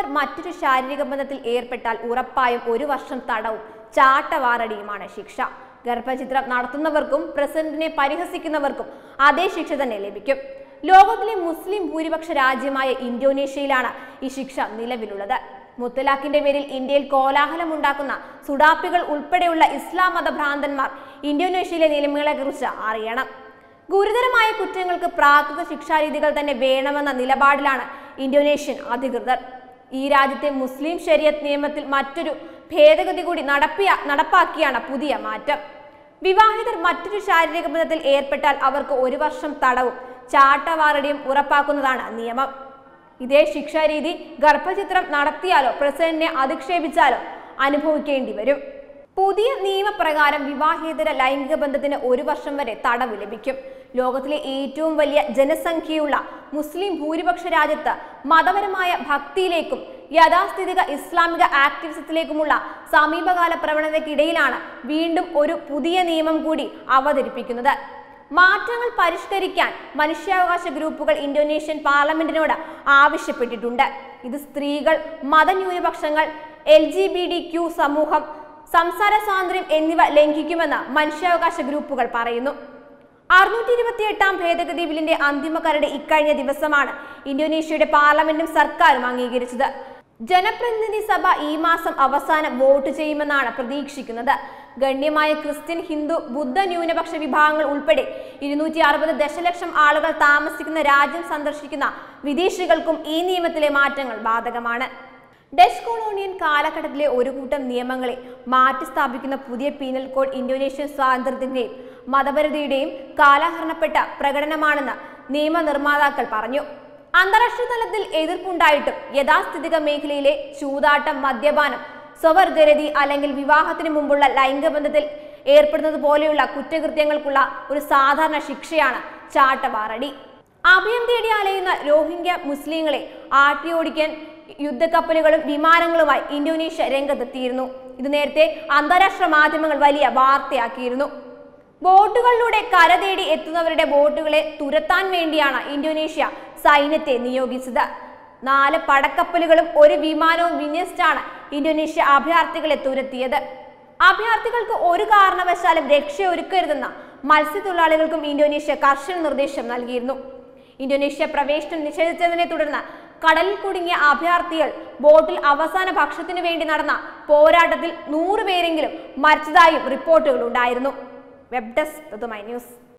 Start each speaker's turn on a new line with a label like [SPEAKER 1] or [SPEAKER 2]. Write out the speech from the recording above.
[SPEAKER 1] വിവാഹിതർ മറ്റൊരു ശാരീരിക ബന്ധത്തിൽ ഏർപ്പെട്ടാൽ ഉറപ്പായും 1 വർഷം തടവും ചാട്ടവാറടിയുമാണ് ശിക്ഷ. ഗർഭചിത്രം നടത്തുന്നവർക്കും പ്രസിഡന്റിനെ പരിഹസിക്കുന്നവർക്കും അതേ ശിക്ഷ തന്നെ ലഭിക്കും. ലോകത്തിലെ മുസ്ലിം ഭൂരിപക്ഷ രാജ്യമായ ഇന്തോനേഷ്യയിലാണ് ഈ ശിക്ഷ നിലവിലുള്ളത്. മുത്തലാഖിന്റെ പേരിൽ ഇന്ത്യയിൽ കോലാഹലമുണ്ടാക്കുന്ന സുഡാപ്പികൾ ഉൾപ്പെടെയുള്ള ഇസ്ലാം മത ഭ്രാന്തന്മാർ ഇന്തോനേഷ്യയിലെ നിയമങ്ങളെക്കുറിച്ച് അറിയണം. ഗുരുതരമായ കുറ്റങ്ങൾക്ക് പ്രാകൃത ശിക്ഷാരീതികൾ തന്നെ വേണമെന്ന നിലപാടിലാണ് ഇന്തോനേഷ്യൻ അധികൃതർ. ഈ രാജ്യത്തെ മുസ്ലിം ശരീഅത്ത് നിയമത്തിൽ മറ്റൊരു ഭേദഗതി കൂടി നടപ്പാക്കിയാണ് പുതിയ മാറ്റം. വിവാഹിതർ മറ്റൊരു ശാരീരിക ബന്ധത്തിൽ ഏർപ്പെട്ടാൽ അവർക്ക് 1 വർഷം തടവും ചാട്ടവാറടിയും ഉറപ്പാക്കുന്നതാണ് നിയമം. ഇതേ ശിക്ഷാരീതി ഗർഭചിത്രം നടത്തിയാലോ പ്രസിഡന്റിനെ അധിക്ഷേപിച്ചാലോ അനുഭവിക്കേണ്ടി വരും. പുതിയ നിയമപ്രകാരം വിവാഹേതര ലൈംഗിക ബന്ധത്തിന് 1 വർഷം വരെ തടവ് ലഭിക്കും. ലോകത്തിലെ ഏറ്റവും വലിയ ജനസംഖ്യയുള്ള മുസ്ലിം ഭൂരിപക്ഷ രാജ്യത്ത് മതപരമായ ഭക്തിയിലേക്കും യാഥാസ്ഥിതിക ഇസ്ലാമിക ആക്ടിവിസത്തിലേക്കുമുള്ള സമീപകാല പ്രവണതയ്ക്കിടയിലാണ് വീണ്ടും ഒരു പുതിയ നിയമം കൂടി അവതരിപ്പിക്കുന്നത്. മാറ്റങ്ങൾ പരിഷ്കരിക്കാൻ മനുഷ്യാവകാശ ഗ്രൂപ്പുകൾ ഇന്തോനേഷ്യൻ പാർലമെന്റിനോട് ആവശ്യപ്പെട്ടിട്ടുണ്ട്. ഇത് സ്ത്രീകൾ, മതന്യൂനപക്ഷങ്ങൾ, LGBTQ സമൂഹം, സംസാര സ്വാതന്ത്ര്യം എന്നിവ ലംഘിക്കുമെന്ന് മനുഷ്യാവകാശ ഗ്രൂപ്പുകൾ പറയുന്നു. 628 ഭേദഗതി ബില്ലിന്റെ അന്തിമ കരട് ഇക്കഴിഞ്ഞ ദിവസമാണ് ഇന്തോനേഷ്യയുടെ പാർലമെന്റും സർക്കാരും അംഗീകരിച്ചത്. ജനപ്രതിനിധി സഭ ഈ മാസം അവസാനം വോട്ട് ചെയ്യുമെന്നാണ് പ്രതീക്ഷിക്കുന്നത്. ഗണ്യമായ ക്രിസ്ത്യൻ, ഹിന്ദു, ബുദ്ധ ന്യൂനപക്ഷ വിഭാഗങ്ങൾ ഉൾപ്പെടെ 260 ദശലക്ഷം ആളുകൾ താമസിക്കുന്ന രാജ്യം സന്ദർശിക്കുന്ന വിദേശികൾക്കും ഈ നിയമത്തിലെ മാറ്റങ്ങൾ ബാധകമാണ്. ഡച്ച് കൊളോണിയൻ കാലഘട്ടത്തിലെ ഒരു കൂട്ടം നിയമങ്ങളെ മാറ്റിസ്ഥാപിക്കുന്ന പുതിയ പീനൽ കോഡ് ഇന്തോനേഷ്യൻ സ്വാതന്ത്ര്യത്തിന്റെയും മതപരതയുടെയും കാലഹരണപ്പെട്ട പ്രകടനമാണെന്ന് നിയമനിർമ്മാതാക്കൾ പറഞ്ഞു. അന്താരാഷ്ട്ര തലത്തിൽ എതിർപ്പുണ്ടായിട്ടും യഥാസ്ഥിതിക മേഖലയിലെ ചൂതാട്ടം, മദ്യപാനം, സ്വവർഗരതി അല്ലെങ്കിൽ വിവാഹത്തിന് മുമ്പുള്ള ലൈംഗിക ബന്ധത്തിൽ ഏർപ്പെടുന്നത് പോലെയുള്ള കുറ്റകൃത്യങ്ങൾക്കുള്ള ഒരു സാധാരണ ശിക്ഷയാണ് ചാട്ടവാറടി. അഭയം തേടി അലയുന്ന റോഹിംഗ്യ മുസ്ലിങ്ങളെ ആട്ടിയോടിക്കാൻ യുദ്ധക്കപ്പലുകളും വിമാനങ്ങളുമായി ഇന്തോനേഷ്യ രംഗത്തെത്തിയിരുന്നു. ഇത് നേരത്തെ അന്താരാഷ്ട്ര മാധ്യമങ്ങൾ വലിയ വാർത്തയാക്കിയിരുന്നു. ബോട്ടുകളിലൂടെ കര തേടി എത്തുന്നവരുടെ ബോട്ടുകളെ തുരത്താൻ വേണ്ടിയാണ് ഇന്തോനേഷ്യ സൈന്യത്തെ നിയോഗിച്ചത്. 4 പടക്കപ്പലുകളും 1 വിമാനവും വിന്യസിച്ചാണ് ഇന്തോനേഷ്യ അഭയാർത്ഥികളെ തുരത്തിയത്. അഭയാർത്ഥികൾക്ക് ഒരു കാരണവശാലും രക്ഷയൊരുക്കരുതെന്ന മത്സ്യത്തൊഴിലാളികൾക്കും ഇന്തോനേഷ്യ കർശന നിർദ്ദേശം നൽകിയിരുന്നു. ഇന്തോനേഷ്യ പ്രവേശനം നിഷേധിച്ചതിനെ തുടർന്ന് കടലിൽ കുടുങ്ങിയ അഭയാർത്ഥികൾ ബോട്ടിൽ അവസാന ഭക്ഷണത്തിനു വേണ്ടി നടന്ന പോരാട്ടത്തിൽ 100 പേരെങ്കിലും മരിച്ചതായും റിപ്പോർട്ടുകൾ ഉണ്ടായിരുന്നു. വെബ് ഡെസ്ക് തത്തുമൈ ന്യൂസ്.